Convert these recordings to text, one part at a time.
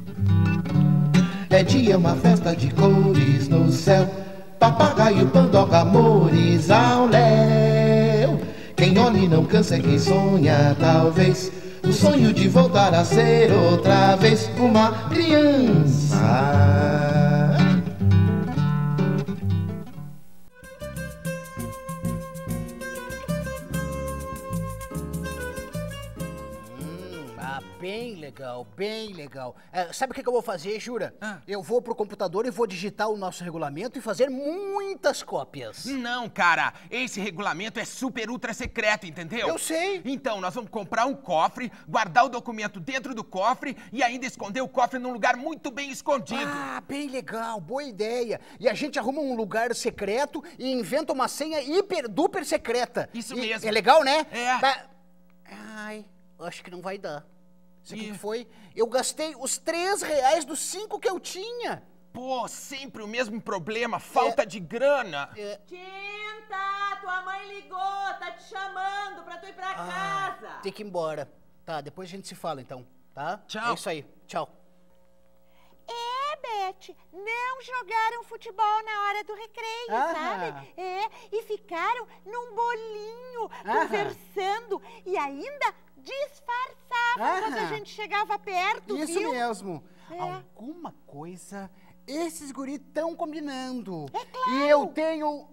É dia, uma festa de cores no céu, papagaio, pandoca, amores ao léu. Quem olha e não cansa é quem sonha, talvez, o sonho de voltar a ser outra vez uma criança. Bem legal, bem legal. Sabe o que eu vou fazer, Jura? Eu vou pro computador e vou digitar o nosso regulamento e fazer muitas cópias. Não, cara, esse regulamento é super ultra secreto, entendeu? Eu sei. Então, nós vamos comprar um cofre, guardar o documento dentro do cofre e ainda esconder o cofre num lugar muito bem escondido. Ah, bem legal, boa ideia. E a gente arruma um lugar secreto e inventa uma senha hiper duper secreta. Isso mesmo. É legal, né? É. Ai, acho que não vai dar. Sabe o que foi? Eu gastei os R$3 dos 5 que eu tinha. Pô, sempre o mesmo problema, falta de grana. Tinta, tua mãe ligou, tá te chamando pra tu ir pra casa. Tem que ir embora. Tá, depois a gente se fala então, tá? Tchau. É isso aí, tchau. Beth, não jogaram futebol na hora do recreio, sabe? E ficaram num bolinho, conversando e ainda disfarçavam quando a gente chegava perto, Isso viu? mesmo. Alguma coisa esses guris estão combinando. É claro. E eu tenho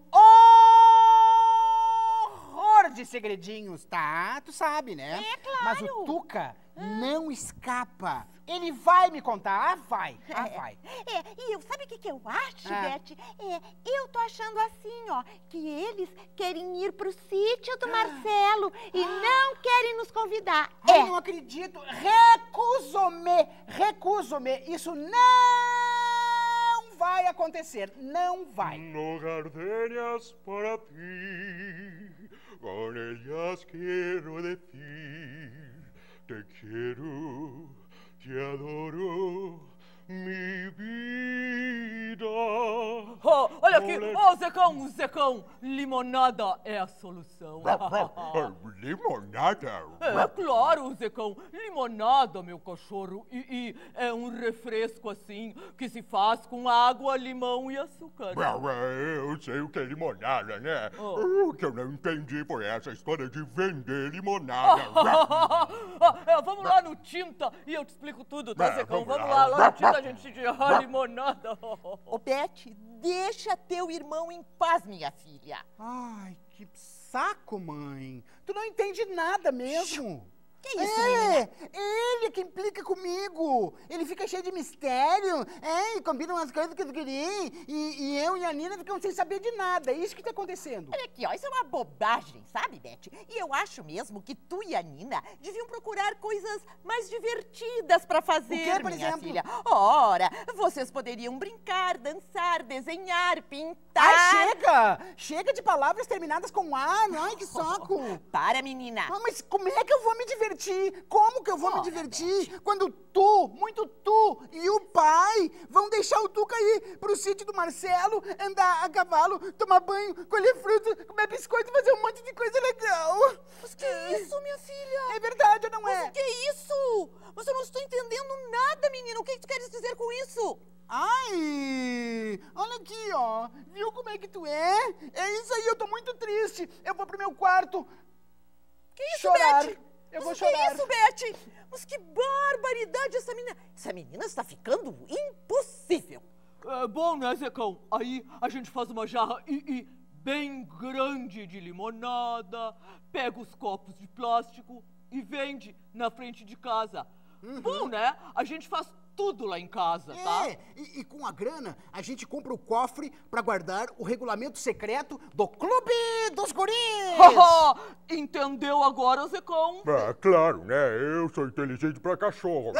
horror de segredinhos, tá? Tu sabe, né? É claro. Mas o Tuca não escapa. Ele vai me contar, vai. E sabe o que eu acho, Beth? Eu tô achando assim, ó, que eles querem ir pro sítio do Marcelo e não querem nos convidar. Eu não acredito. Recuso-me. Isso não vai acontecer. Não vai. No gardenias para ti, con ellas quiero decir, te quiero, te adoro, mi vida. Olha aqui, Zecão, limonada é a solução. Limonada? É claro, Zecão, limonada, meu cachorro, e é um refresco assim, que se faz com água, limão e açúcar. Eu sei o que é limonada, né? O que eu não entendi foi essa história de vender limonada. Vamos lá no Tinta e eu te explico tudo, tá, Zecão? Vamos Vamos lá no Tinta a gente te a limonada. Ô, Beth, deixa teu irmão em paz, minha filha. Ai, que saco, mãe. Tu não entende nada mesmo. Que isso, menina? Ele que implica comigo. Ele fica cheio de mistério, e combina umas coisas que eu queria, e eu e a Nina ficamos sem saber de nada. É isso que tá acontecendo. Olha aqui, ó, isso é uma bobagem, sabe, Beth? E eu acho mesmo que tu e a Nina deviam procurar coisas mais divertidas pra fazer, O quê, por minha exemplo? filha. Ora, vocês poderiam brincar, dançar, desenhar, pintar. Ai, chega de palavras terminadas com A. Ai, que saco. Para, menina. Mas como é que eu vou me divertir? Como que eu vou me divertir quando tu, muito tu e o pai vão deixar o Tuca ir pro sítio do Marcelo, andar a cavalo, tomar banho, colher fruta, comer biscoito e fazer um monte de coisa legal? Mas que isso, minha filha? É verdade ou não é? Mas o que é isso? Mas eu não estou entendendo nada, menina. O que tu queres dizer com isso? Ai, olha aqui, ó. Viu como é que tu é? É isso aí, eu tô muito triste. Eu vou pro meu quarto. Que isso, chorar. Beth? Eu vou Que chorar. isso, Beth? Mas que barbaridade essa menina. Essa menina está ficando impossível. É bom, né, Zecão? Aí a gente faz uma jarra bem grande de limonada, pega os copos de plástico e vende na frente de casa. Bom, né? A gente faz tudo lá em casa, tá? E com a grana, a gente compra o cofre pra guardar o regulamento secreto do Clube dos Guris! Entendeu agora, Zecão? Claro, né? Eu sou inteligente pra cachorro.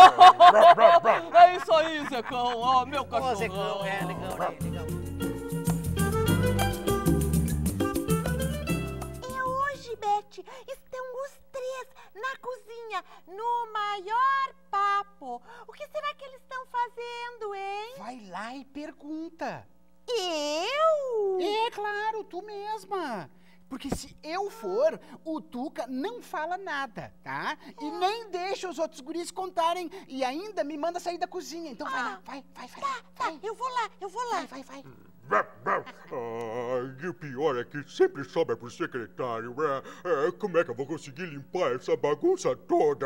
É isso aí, Zecão. Ó, meu cachorrão. Zecão, legal. Hoje, Beth, estão os três na cozinha, no maior papo. O que será que eles estão fazendo, hein? Vai lá e pergunta. Eu? É claro, tu mesma. Porque se eu for, o Tuca não fala nada, tá? E nem deixa os outros guris contarem. E ainda me manda sair da cozinha. Então vai lá, vai. Tá, eu vou lá. Vai. E o pior é que sempre sobra pro secretário. Como é que eu vou conseguir limpar essa bagunça toda?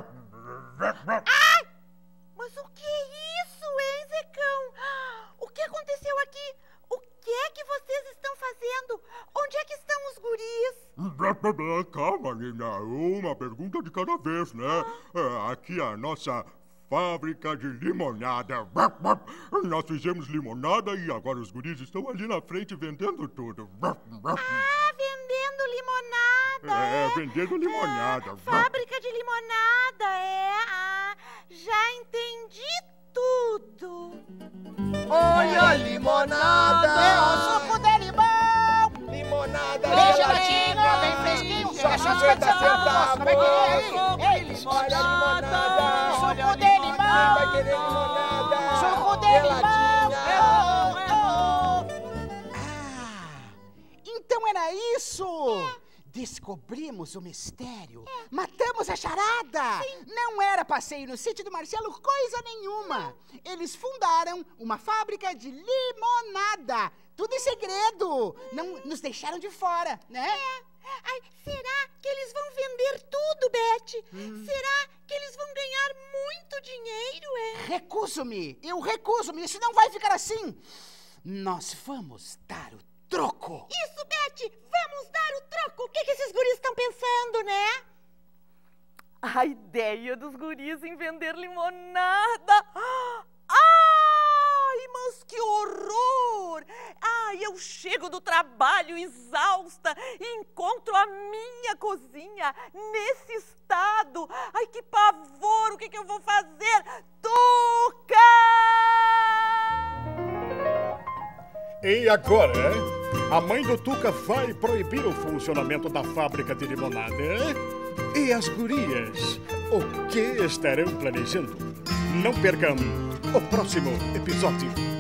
Mas o que é isso, hein, Zecão? O que aconteceu aqui? O que é que vocês estão fazendo? Onde é que estão os guris? Calma, Nina. Uma pergunta de cada vez, né? Aqui é a nossa fábrica de limonada. Nós fizemos limonada e agora os guris estão ali na frente vendendo tudo. Vendendo limonada. Vendendo limonada. Fábrica de limonada, já entendi tudo. Olha a limonada! Suco de limão! Limonada! Bem geladinho, bem fresquinho. É só 50 centavos. Não vai querer aí? Ei, Olha a limonada! Suco de limão! Quem vai querer limonada? Suco de limão! Então era isso! Descobrimos o mistério. Matamos a charada. Não era passeio no sítio do Marcelo coisa nenhuma. Eles fundaram uma fábrica de limonada. Tudo em segredo. Não nos deixaram de fora, né? Ai, será que eles vão vender tudo, Beth? Será que eles vão ganhar muito dinheiro, hein? Recuso-me. Eu recuso-me. Isso não vai ficar assim. Nós vamos dar o troco. Isso, Beth! Vamos dar o troco! O que esses guris estão pensando, né? A ideia dos guris em vender limonada. Ai, mas que horror! Ai, eu chego do trabalho exausta e encontro a minha cozinha nesse estado. Ai, que pavor! O que eu vou fazer? Tuca! E agora, a mãe do Tuca vai proibir o funcionamento da fábrica de limonada. E as gurias, o que estarão planejando? Não percam o próximo episódio.